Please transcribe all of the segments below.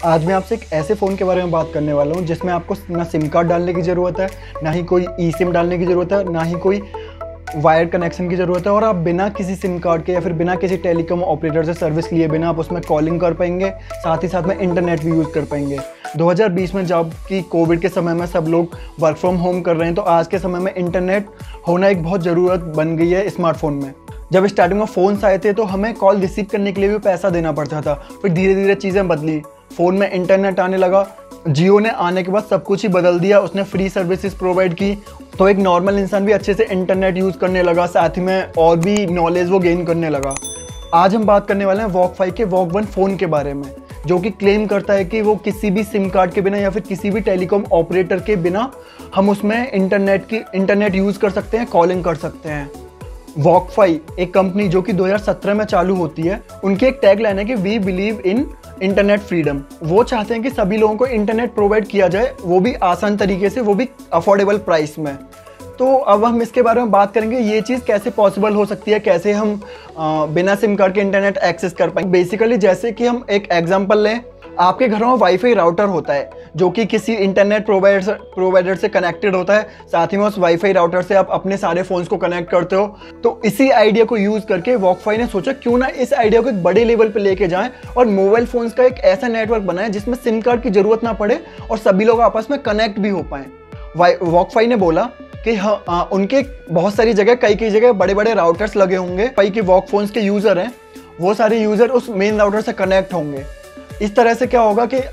आज मैं आपसे एक ऐसे फ़ोन के बारे में बात करने वाला हूँ जिसमें आपको ना सिम कार्ड डालने की ज़रूरत है, ना ही कोई ई सिम डालने की ज़रूरत है, ना ही कोई वायर कनेक्शन की ज़रूरत है और आप बिना किसी सिम कार्ड के या फिर बिना किसी टेलीकॉम ऑपरेटर से सर्विस लिए बिना आप उसमें कॉलिंग कर पाएंगे, साथ ही साथ में इंटरनेट भी यूज़ कर पाएंगे। 2020 में जब कि कोविड के समय में सब लोग वर्क फ्रॉम होम कर रहे हैं, तो आज के समय में इंटरनेट होना एक बहुत ज़रूरत बन गई है स्मार्टफोन में। जब स्टार्टिंग में फ़ोन्स आए थे तो हमें कॉल रिसीव करने के लिए भी पैसा देना पड़ता था, फिर धीरे धीरे चीज़ें बदली, फ़ोन में इंटरनेट आने लगा। जियो ने आने के बाद सब कुछ ही बदल दिया, उसने फ्री सर्विसेज प्रोवाइड की, तो एक नॉर्मल इंसान भी अच्छे से इंटरनेट यूज़ करने लगा, साथ ही में और भी नॉलेज वो गेन करने लगा। आज हम बात करने वाले हैं वॉक 5 के वॉक 1 फ़ोन के बारे में, जो कि क्लेम करता है कि वो किसी भी सिम कार्ड के बिना या फिर किसी भी टेलीकॉम ऑपरेटर के बिना हम उसमें इंटरनेट यूज़ कर सकते हैं, कॉलिंग कर सकते हैं। वॉक 5 एक कंपनी जो कि 2017 में चालू होती है, उनकी एक टैग लाइन है कि we believe in internet freedom. वो चाहते हैं कि सभी लोगों को इंटरनेट प्रोवाइड किया जाए, वो भी आसान तरीके से, वो भी अफोर्डेबल प्राइस में। तो अब हम इसके बारे में बात करेंगे, ये चीज़ कैसे पॉसिबल हो सकती है, कैसे हम बिना सिम कार्ड के इंटरनेट एक्सेस कर पाएंगे। बेसिकली जैसे कि हम एक एग्जांपल लें, आपके घर में वाईफाई राउटर होता है जो कि किसी इंटरनेट प्रोवाइडर से कनेक्टेड होता है, साथ ही में उस वाईफाई राउटर से आप अपने सारे फ़ोन्स को कनेक्ट करते हो। तो इसी आइडिया को यूज़ करके वॉक 5 ने सोचा क्यों ना इस आइडिया को एक बड़े लेवल पे लेके जाएं और मोबाइल फ़ोन्स का एक ऐसा नेटवर्क बनाएं जिसमें सिम कार्ड की ज़रूरत ना पड़े और सभी लोग आपस में कनेक्ट भी हो पाएँ। वॉक 5 ने बोला कि हाँ, उनके बहुत सारी जगह कई जगह बड़े बड़े राउटर्स लगे होंगे, कई के वॉक फ़ोन्स के यूज़र हैं, वो सारे यूज़र उस मेन राउटर से कनेक्ट होंगे। इस तरह से क्या होगा कि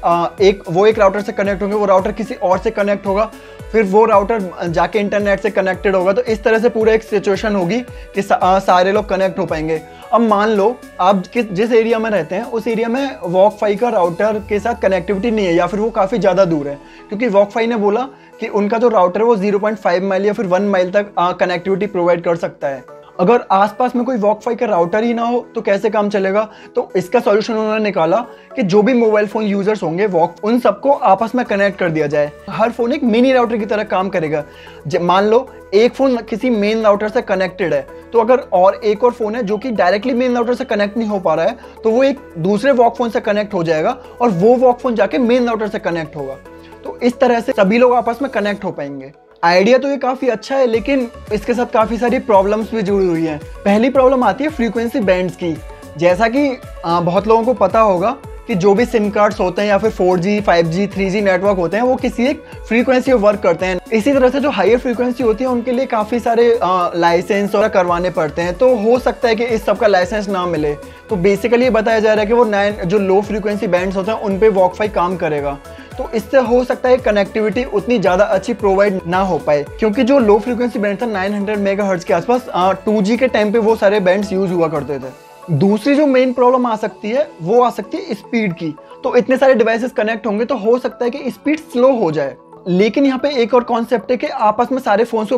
एक राउटर से कनेक्ट होंगे, वो राउटर किसी और से कनेक्ट होगा, फिर वो राउटर जाके इंटरनेट से कनेक्टेड होगा। तो इस तरह से पूरा एक सिचुएशन होगी कि सारे लोग कनेक्ट हो पाएंगे। अब मान लो आप जिस एरिया में रहते हैं उस एरिया में वॉक 5 का राउटर के साथ कनेक्टिविटी नहीं है या फिर वो काफ़ी ज़्यादा दूर है, क्योंकि वॉक 5 ने बोला कि उनका जो राउटर है वो 0.5 माइल या फिर 1 माइल तक कनेक्टिविटी प्रोवाइड कर सकता है। अगर आसपास में कोई वॉक 5 का राउटर ही ना हो तो कैसे काम चलेगा? तो इसका सॉल्यूशन उन्होंने निकाला कि जो भी मोबाइल फ़ोन यूज़र्स होंगे उन सबको आपस में कनेक्ट कर दिया जाए। हर फ़ोन एक मिनी राउटर की तरह काम करेगा। मान लो एक फ़ोन किसी मेन राउटर से कनेक्टेड है, तो अगर और एक और फ़ोन है जो कि डायरेक्टली मेन राउटर से कनेक्ट नहीं हो पा रहा है, तो वो एक दूसरे वॉक फ़ोन से कनेक्ट हो जाएगा और वो वॉक फ़ोन जाके मेन राउटर से कनेक्ट होगा। तो इस तरह से सभी लोग आपस में कनेक्ट हो पाएंगे। आइडिया तो ये काफ़ी अच्छा है, लेकिन इसके साथ काफ़ी सारी प्रॉब्लम्स भी जुड़ी हुई हैं। पहली प्रॉब्लम आती है फ्रीक्वेंसी बैंड्स की। जैसा कि बहुत लोगों को पता होगा कि जो भी सिम कार्ड्स होते हैं या फिर 4G, 5G, 3G नेटवर्क होते हैं, वो किसी एक फ्रीक्वेंसी पर वर्क करते हैं। इसी तरह से जो हायर फ्रीक्वेंसी होती है उनके लिए काफ़ी सारे लाइसेंस और करवाने पड़ते हैं, तो हो सकता है कि इस सब का लाइसेंस ना मिले। तो बेसिकली ये बताया जा रहा है कि वो जो लो फ्रीक्वेंसी बैंड्स होते हैं उन पे वॉक 5 काम करेगा। तो इससे हो सकता है कनेक्टिविटी उतनी ज़्यादा अच्छी प्रोवाइड ना हो पाए, क्योंकि जो लो फ्रीक्वेंसी बैंड था 900 मेगाहर्ट्ज़ के आसपास 2G के टाइम पे वो सारे बैंड्स यूज़ हुआ करते थे। दूसरी जो मेन प्रॉब्लम आ सकती है वो आ सकती है स्पीड की। तो इतने सारे डिवाइसेस कनेक्ट होंगे तो हो सकता है कि स्पीड स्लो हो जाए। लेकिन यहाँ पे एक और कॉन्सेप्ट है कि आपस में सारे फोन्स को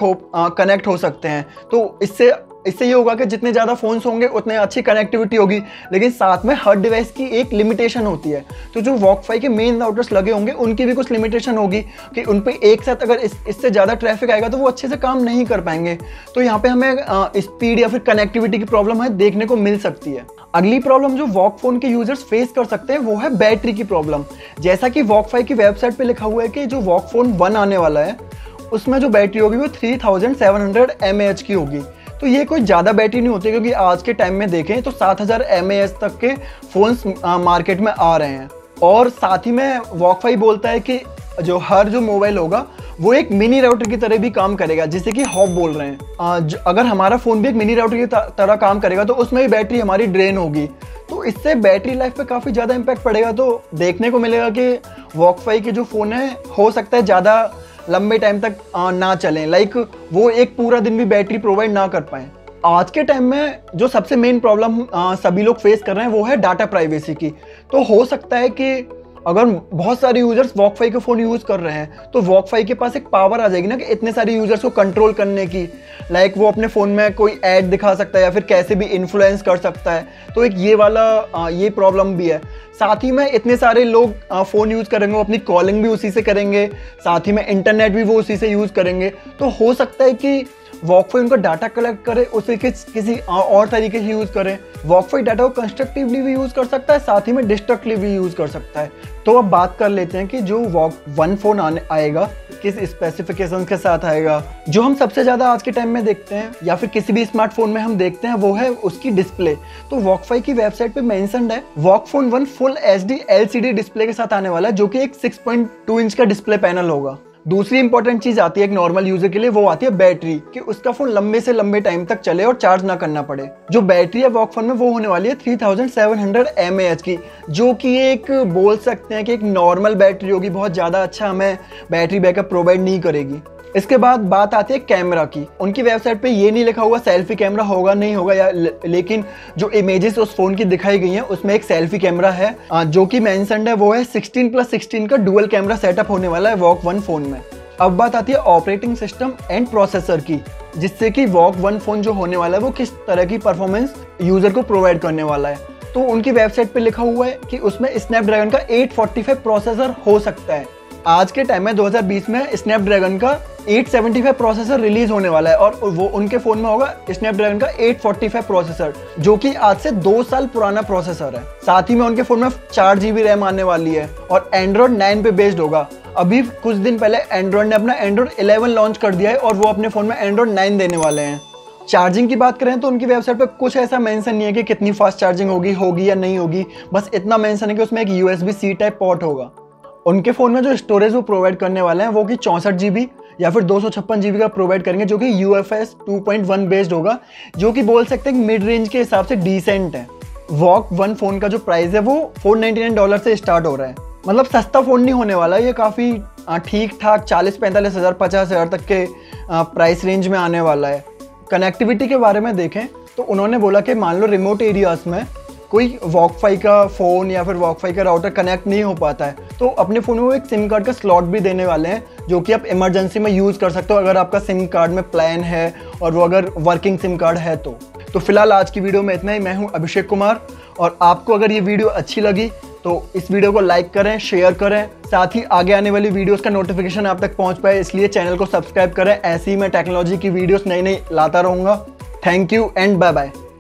कनेक्ट हो सकते हैं। तो इससे ये होगा कि जितने ज़्यादा फ़ोन्स होंगे उतने अच्छी कनेक्टिविटी होगी, लेकिन साथ में हर डिवाइस की एक लिमिटेशन होती है। तो जो वॉक 5 के मेन राउटर्स लगे होंगे उनकी भी कुछ लिमिटेशन होगी कि उन पे एक साथ अगर इससे ज़्यादा ट्रैफिक आएगा तो वो अच्छे से काम नहीं कर पाएंगे। तो यहाँ पे हमें स्पीड या फिर कनेक्टिविटी की प्रॉब्लम है देखने को मिल सकती है। अगली प्रॉब्लम जो वॉक फ़ोन के यूज़र्स फेस कर सकते हैं वो है बैटरी की प्रॉब्लम। जैसा कि वॉक 5 की वेबसाइट पर लिखा हुआ है कि जो वॉक फ़ोन 1 आने वाला है उसमें जो बैटरी होगी वो 3700 mAh की होगी। तो ये कोई ज़्यादा बैटरी नहीं होती, क्योंकि आज के टाइम में देखें तो 7000 mAh तक के फ़ोन्स मार्केट में आ रहे हैं। और साथ ही में वॉक 5 बोलता है कि हर जो मोबाइल होगा वो एक मिनी राउटर की तरह भी काम करेगा, जिसे कि हॉप बोल रहे हैं। अगर हमारा फ़ोन भी एक मिनी राउटर की तरह काम करेगा तो उसमें भी बैटरी हमारी ड्रेन होगी, तो इससे बैटरी लाइफ पे काफ़ी ज़्यादा इम्पैक्ट पड़ेगा। तो देखने को मिलेगा कि वॉक 5 के जो फ़ोन है हो सकता है ज़्यादा लंबे टाइम तक ना चलें, लाइक वो एक पूरा दिन भी बैटरी प्रोवाइड ना कर पाएँ। आज के टाइम में जो सबसे मेन प्रॉब्लम सभी लोग फेस कर रहे हैं वो है डाटा प्राइवेसी की। तो हो सकता है कि अगर बहुत सारे यूजर्स वॉक 5 के फ़ोन यूज़ कर रहे हैं तो वॉक 5 के पास एक पावर आ जाएगी ना कि इतने सारे यूजर्स को कंट्रोल करने की। लाइक वो अपने फ़ोन में कोई ऐड दिखा सकता है या फिर कैसे भी इन्फ्लुएंस कर सकता है। तो एक ये प्रॉब्लम भी है। साथ ही में इतने सारे लोग फ़ोन यूज़ करेंगे, वो अपनी कॉलिंग भी उसी से करेंगे, साथ ही में इंटरनेट भी वो उसी से यूज़ करेंगे। तो हो सकता है कि वॉकफाई उनका डाटा कलेक्ट करे, उसे किसी और तरीके से यूज़ करें। वॉकफाई डाटा को कंस्ट्रक्टिवली भी यूज़ कर सकता है, साथ ही में डिस्ट्रक्टिवली भी यूज़ कर सकता है। तो अब बात कर लेते हैं कि जो वन फोन आएगा किस स्पेसिफिकेशन के साथ आएगा। जो हम सबसे ज़्यादा आज के टाइम में देखते हैं या फिर किसी भी स्मार्टफोन में हम देखते हैं वो है उसकी डिस्प्ले। तो वॉकफाई की वेबसाइट पे मेंशन्ड है Walkfone 1 full HD LCD display के साथ आने वाला है, जो कि एक 6.2 इंच का डिस्प्ले पैनल होगा। दूसरी इंपॉर्टेंट चीज आती है एक नॉर्मल यूजर के लिए, वो आती है बैटरी, कि उसका फोन लंबे से लंबे टाइम तक चले और चार्ज ना करना पड़े। जो बैटरी है वॉकफोन में वो होने वाली है 3700 mAh की, जो कि एक बोल सकते हैं कि एक नॉर्मल बैटरी होगी, बहुत ज़्यादा अच्छा हमें बैटरी बैकअप प्रोवाइड नहीं करेगी। इसके बाद बात आती है कैमरा की। उनकी वेबसाइट पे ये नहीं लिखा हुआ सेल्फी कैमरा होगा नहीं होगा लेकिन जो इमेजेस उस फोन की दिखाई गई हैं उसमें एक सेल्फी कैमरा है, जो कि मेंशन्ड है वो है 16+16 का डुअल कैमरा सेटअप होने वाला है वॉक 1 फोन में। अब बात आती है ऑपरेटिंग सिस्टम एंड प्रोसेसर की, जिससे कि वॉक 1 फोन जो होने वाला है वो किस तरह की परफॉर्मेंस यूजर को प्रोवाइड करने वाला है। तो उनकी वेबसाइट पे लिखा हुआ है कि उसमें स्नैपड्रैगन का 845 प्रोसेसर हो सकता है। आज के टाइम में 2020 में स्नैपड्रैगन का 875 प्रोसेसर रिलीज होने वाला है और वो उनके फोन में होगा स्नैपड्रैगन का 845 प्रोसेसर, जो कि आज से 2 साल पुराना प्रोसेसर है। साथ ही में उनके फोन में 4 GB रैम आने वाली है और एंड्रॉइड 9 पे बेस्ड होगा। अभी कुछ दिन पहले एंड्रॉइड ने अपना एंड्रॉइड 11 लॉन्च कर दिया है और वो अपने फोन में एंड्रॉइड 9 देने वाले हैं। चार्जिंग की बात करें तो उनकी वेबसाइट पे कुछ ऐसा मेंशन नहीं है कि कितनी फास्ट चार्जिंग होगी या नहीं होगी, बस इतना मेंशन है कि उसमें एक USB-C टाइप पोर्ट होगा। उनके फ़ोन में जो स्टोरेज वो प्रोवाइड करने वाले हैं वो कि 64 GB या फिर 256 GB का प्रोवाइड करेंगे, जो कि UFS 2.1 बेस्ड होगा, जो कि बोल सकते हैं मिड रेंज के हिसाब से डिसेंट है। वॉक 1 फ़ोन का जो प्राइस है वो $499 से स्टार्ट हो रहा है, मतलब सस्ता फ़ोन नहीं होने वाला, ये काफ़ी ठीक ठाक 40-45 हज़ार 50 हज़ार तक के प्राइस रेंज में आने वाला है। कनेक्टिविटी के बारे में देखें तो उन्होंने बोला कि मान लो रिमोट एरियाज़ में कोई वॉकफाई का फ़ोन या फिर वॉकफाई का राउटर कनेक्ट नहीं हो पाता है तो अपने फ़ोन में वो एक सिम कार्ड का स्लॉट भी देने वाले हैं, जो कि आप इमरजेंसी में यूज़ कर सकते हो अगर आपका सिम कार्ड में प्लान है और वो अगर वर्किंग सिम कार्ड है तो फिलहाल आज की वीडियो में इतना ही। मैं हूं अभिषेक कुमार और आपको अगर ये वीडियो अच्छी लगी तो इस वीडियो को लाइक करें, शेयर करें, साथ ही आगे आने वाली वीडियोस का नोटिफिकेशन आप तक पहुंच पाए इसलिए चैनल को सब्सक्राइब करें। ऐसे ही मैं टेक्नोलॉजी की वीडियोस नई लाता रहूँगा। Thank you and bye bye.